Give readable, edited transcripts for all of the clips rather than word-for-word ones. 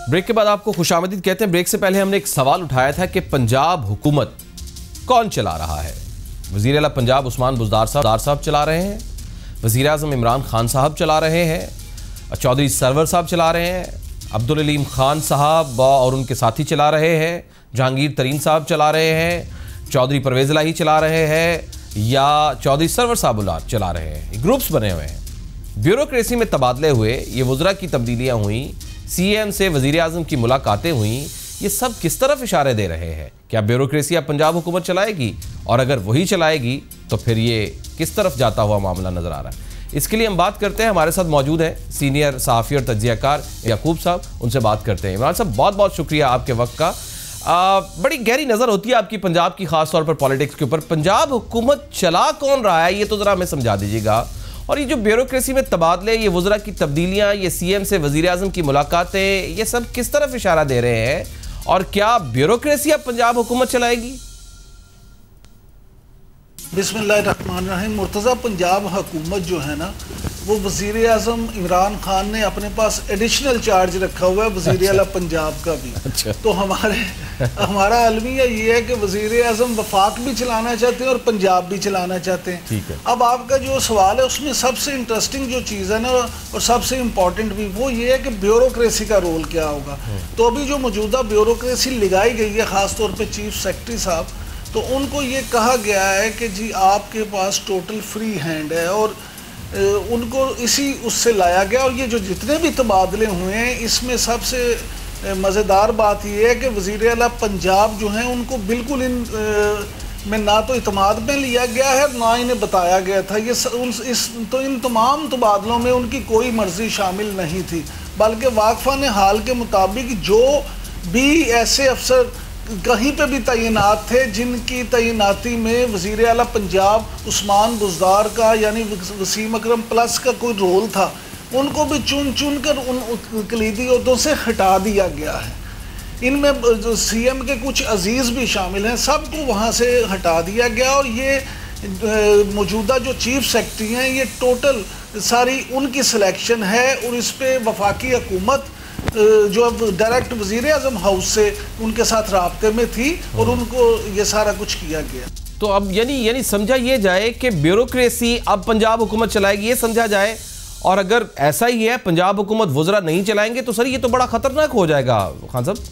Break के बाद आपको खुशामदीद कहते हैं। ब्रेक से पहले हमने एक सवाल उठाया था कि पंजाब हुकूमत कौन चला रहा है। वज़ीर आला पंजाब उस्मान बुज़दार साहब चला रहे हैं, वज़ीर आज़म इमरान खान साहब चला रहे हैं, चौधरी सरवर साहब चला रहे हैं, अब्दुल अलीम खान साहब और उनके साथी चला रहे हैं, जहांगीर तरीन साहब चला रहे हैं, चौधरी परवेज़ इलाही चला रहे हैं या चौधरी सरवर साहब चला रहे हैं। ग्रुप्स बने हुए हैं, ब्यूरोक्रेसी में तबादले हुए, ये वज़रा की तब्दीलियाँ हुई, सीएम से वज़ीर आज़म की मुलाकातें हुई, ये सब किस तरफ इशारे दे रहे हैं? क्या ब्यूरोक्रेसी अब पंजाब हुकूमत चलाएगी? और अगर वही चलाएगी तो फिर ये किस तरफ जाता हुआ मामला नज़र आ रहा है? इसके लिए हम बात करते हैं, हमारे साथ मौजूद है सीनियर सहाफ़ी और तज्ज़ियाकार याकूब साहब, उनसे बात करते हैं। इमरान साहब, बहुत बहुत शुक्रिया आपके वक्त का। बड़ी गहरी नज़र होती है आपकी पंजाब की, ख़ास तौर पर पॉलिटिक्स के ऊपर। पंजाब हुकूमत चला कौन रहा है, ये तो ज़रा हमें समझा दीजिएगा। और ये जो ब्यूरोक्रेसी में तबादले, ये वज़रा की तब्दीलियाँ, ये सीएम से वज़ीर आज़म की मुलाकातें, ये सब किस तरफ इशारा दे रहे हैं? और क्या ब्यूरोक्रेसी अब पंजाब हुकूमत चलाएगी? बिस्मिल्लाहिर्रहमानिर्रहीम। मुर्तज़ा पंजाब हुकूमत जो है ना, वो वज़ीर आज़म इमरान खान ने अपने पास एडिशनल चार्ज रखा हुआ है वज़ीर आला पंजाब का भी। तो हमारा अलमिया ये है कि वज़ीर आज़म वफाक भी चलाना चाहते हैं और पंजाब भी चलाना चाहते हैं। अब आपका जो सवाल है उसमें सबसे इंटरेस्टिंग जो चीज़ है ना, और सबसे इम्पॉर्टेंट भी, वो ये है कि ब्यूरोक्रेसी का रोल क्या होगा। तो अभी जो मौजूदा ब्यूरोक्रेसी लगाई गई है, ख़ास तौर पर चीफ सेक्रेटरी साहब, तो उनको ये कहा गया है कि जी आपके पास टोटल फ्री हैंड है, और उनको इसी उससे लाया गया। और ये जो जितने भी तबादले हुए हैं, इसमें सबसे मज़ेदार बात यह है कि वज़ीर आला पंजाब जो हैं उनको बिल्कुल इन में ना तो इतमाद में लिया गया है, ना इन्हें बताया गया था। तो इन तमाम तबादलों में उनकी कोई मर्ज़ी शामिल नहीं थी, बल्कि वाक़फ़ा ने हाल के मुताबिक जो भी ऐसे अफसर कहीं पे भी तैनात थे जिनकी तैनाती में वज़ीर आला पंजाब उस्मान बुज़दार का यानी वसीम अकरम प्लस का कोई रोल था, उनको भी चुन चुन कर उन कलीदी ओहदों से हटा दिया गया है। इनमें जो सीएम के कुछ अजीज़ भी शामिल हैं, सबको वहाँ से हटा दिया गया। और ये मौजूदा जो चीफ सेक्रेटरी हैं, ये टोटल सारी उनकी सिलेक्शन है, और इस पर वफाकी हुकूमत जो अब डायरेक्ट वज़ीर आज़म हाउस से उनके साथ राब्ते में थी, और उनको ये सारा कुछ किया गया। तो अब यानी समझा ये जाए कि ब्यूरोक्रेसी अब पंजाब हुकूमत चलाएगी, ये समझा जाए। और अगर ऐसा ही है, पंजाब हुकूमत वज़रा नहीं चलाएंगे, तो सर ये तो बड़ा खतरनाक हो जाएगा। खान साहब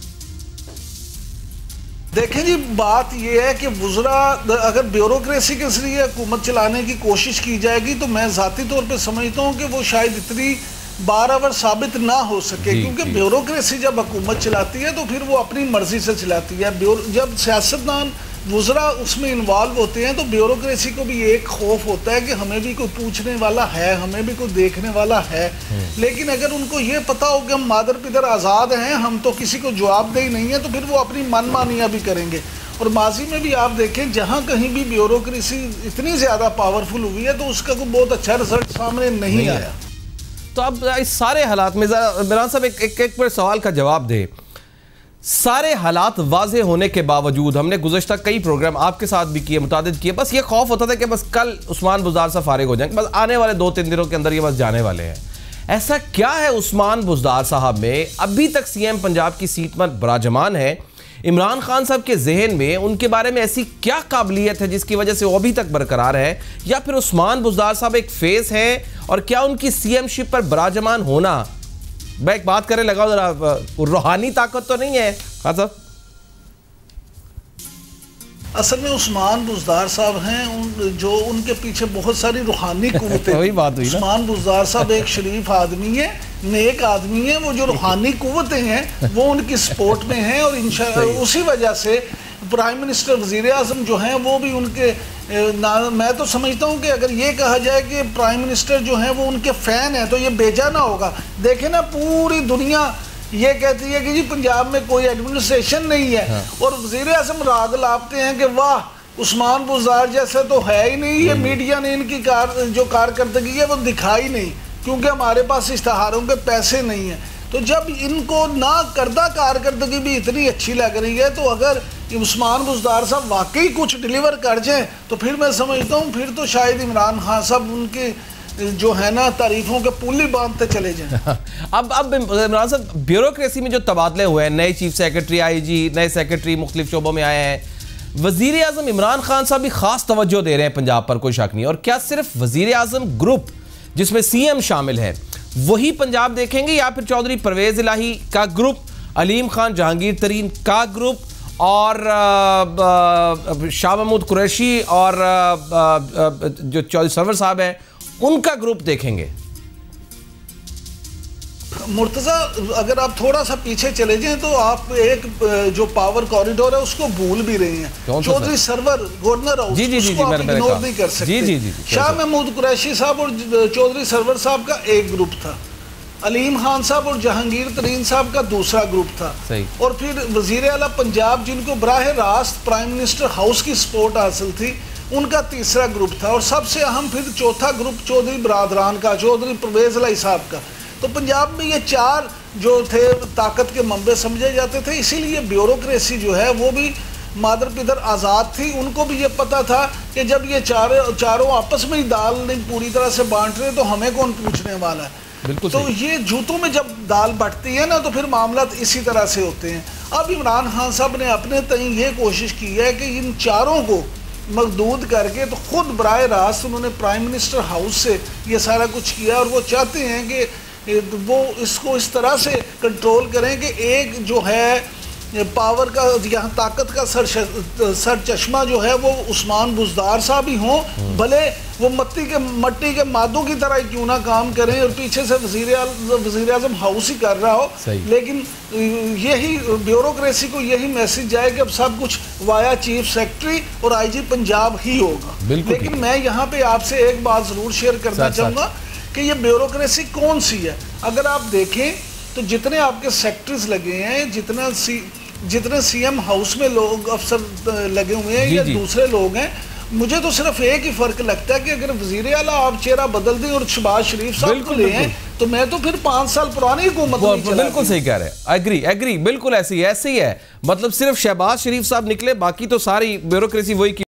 देखें जी, बात यह है कि वज़रा अगर ब्यूरोक्रेसी के जरिए हुकूमत चलाने की कोशिश की जाएगी, तो मैं ज़ाती तौर पर समझता हूँ कि वो शायद इतनी बारावर साबित ना हो सके, क्योंकि ब्यूरोक्रेसी जब हुकूमत चलाती है तो फिर वो अपनी मर्जी से चलाती है। जब सियासतदान वज़रा उसमें इन्वॉल्व होते हैं, तो ब्यूरोक्रेसी को भी एक खौफ होता है कि हमें भी कोई पूछने वाला है, हमें भी कोई देखने वाला है। लेकिन अगर उनको ये पता हो कि हम मादर पिदर आज़ाद हैं, हम तो किसी को जवाबदेही नहीं है, तो फिर वो अपनी मनमानियाँ भी करेंगे। और माजी में भी आप देखें, जहाँ कहीं भी ब्यूरोक्रेसी इतनी ज़्यादा पावरफुल हुई है, तो उसका कोई बहुत अच्छा रिजल्ट सामने नहीं आया। तो अब इस सारे हालात में इमरान साहब एक पर सवाल का जवाब दे। सारे हालात वाजे होने के बावजूद, हमने गुज़श्ता कई प्रोग्राम आपके साथ भी किए, मुतादिद किए, बस ये खौफ होता था कि बस कल उस्मान बुज़दार साहब फारिग हो जाएंगे, बस आने वाले 2-3 दिनों के अंदर ये बस जाने वाले हैं। ऐसा क्या है उस्मान बुज़दार साहब में, अभी तक सीएम पंजाब की सीट पर बराजमान है? इमरान खान साहब के जहन में उनके बारे में ऐसी क्या काबिलियत है जिसकी वजह से वो अभी तक बरकरार है? या फिर उस्मान बुज़दार साहब एक फेस है, और क्या उनकी सीएमशिप पर बराजमान होना, मैं एक बात करने लगा जरा, रूहानी ताकत तो नहीं है? हाँ साहब, असल में उस्मान बुज़दार साहब हैं जो उनके पीछे बहुत सारी रूहानी कुव्वतें वही बात हुई ना। उस्मान बुज़दार साहब एक शरीफ आदमी है, नेक आदमी है, वो जो रूहानी कुव्वतें हैं वो उनकी सपोर्ट में हैं, और इंशाअल्लाह उसी वजह से प्राइम मिनिस्टर वज़ीर आज़म जो हैं वो भी उनके मैं तो समझता हूँ कि अगर ये कहा जाए कि प्राइम मिनिस्टर जो हैं वो उनके फ़ैन हैं, तो ये बेजाना होगा। देखें ना, पूरी दुनिया ये कहती है कि जी पंजाब में कोई एडमिनिस्ट्रेशन नहीं है, और वज़ीर आज़म राग लापते हैं कि वाह उस्मान बुज़दार जैसे तो है ही नहीं। ये मीडिया ने इनकी जो कारकर्दगी है वो दिखाई नहीं, क्योंकि हमारे पास इश्तहारों के पैसे नहीं हैं। तो जब इनको ना करदा कारकर्दगी भी इतनी अच्छी लग रही है, तो अगर उस्मान बुज़दार साहब वाकई कुछ डिलीवर कर जाएं, तो फिर मैं समझता हूँ फिर तो शायद इमरान खान साहब उनके जो है ना तारीफों के पुल ही बांधते चले जाएं। अब इमरान साहब, ब्यूरोक्रेसी में जो तबादले हुए हैं, नए चीफ सेक्रेटरी, आईजी, नए सेक्रेटरी मुख्तलिफ शोबों में आए हैं, वजीर आजम इमरान खान साहब भी खास तवज्जो दे रहे हैं पंजाब पर, कोई शक नहीं। और क्या सिर्फ वजीर आजम ग्रुप जिसमें सीएम शामिल है वही पंजाब देखेंगे, या फिर चौधरी परवेज इलाही का ग्रुप, अलीम खान जहांगीर तरीन का ग्रुप और शाह महमूद कुरैशी और जो चौधरी सरवर साहब हैं उनका ग्रुप देखेंगे? मुर्तजा, अगर आप थोड़ा सा पीछे चले जाएं तो आप एक जो पावर कॉरिडोर है उसको भूल भी रहे हैं। चौधरी सरवर गवर्नर हाउस, उसको आप इग्नोर नहीं कर सकते। शाह महमूद कुरैशी साहब और चौधरी सरवर साहब का एक ग्रुप था, अलीम खान साहब और जहांगीर तरीन साहब का दूसरा ग्रुप था, और फिर वजीर आला पंजाब जिनको बराह रास्त प्राइम मिनिस्टर हाउस की सपोर्ट हासिल थी, उनका तीसरा ग्रुप था, और सबसे अहम फिर चौथा ग्रुप चौधरी बरादरान का, चौधरी परवेज इलाही साहब का। तो पंजाब में ये चार जो थे ताकत के मंबे समझे जाते थे, इसीलिए ब्यूरोक्रेसी जो है वो भी मादर पिदर आज़ाद थी। उनको भी ये पता था कि जब ये चारों आपस में ही दाल नहीं पूरी तरह से बांट रहे तो हमें कौन पूछने वाला है। तो ये जूतों में जब दाल बंटती है ना तो फिर मामला इसी तरह से होते हैं। अब इमरान खान साहब ने अपने तय ये कोशिश की है कि इन चारों को मखदूद करके तो खुद बराह रास्त उन्होंने प्राइम मिनिस्टर हाउस से ये सारा कुछ किया, और वो चाहते हैं कि वो इसको इस तरह से कंट्रोल करें कि एक जो है पावर का, यहाँ ताकत का सर चश्मा जो है वो उस्मान बुज़दार साहब ही हों, भले वो मट्टी के मादों की तरह क्यों ना काम करें और पीछे से वज़ीर आज़म हाउस ही कर रहा हो, लेकिन यही ब्यूरोक्रेसी को यही मैसेज जाए कि अब सब कुछ वाया चीफ सेक्रेटरी और आईजी पंजाब ही होगा। लेकिन मैं यहाँ पे आपसे एक बात ज़रूर शेयर करना चाहूँगा कि ये ब्यूरोक्रेसी कौन सी है। अगर आप देखें तो जितने आपके सेक्टर्स लगे हैं, जितने सीएम हाउस में लोग अफसर लगे हुए हैं या दूसरे लोग हैं, मुझे तो सिर्फ एक ही फर्क लगता है कि अगर वजीर आला आप चेहरा बदल दें और शहबाज शरीफ साहब को ले हैं तो मैं तो फिर 5 साल पुरानी हुकूमत बिल्कुल सही कह रहे हैं। एग्री बिल्कुल ऐसे ही है। मतलब सिर्फ शहबाज शरीफ साहब निकले, बाकी तो सारी ब्यूरोक्रेसी वही की